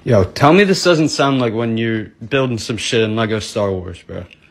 Yo, tell me this doesn't sound like when you're building some shit in Lego Star Wars, bro.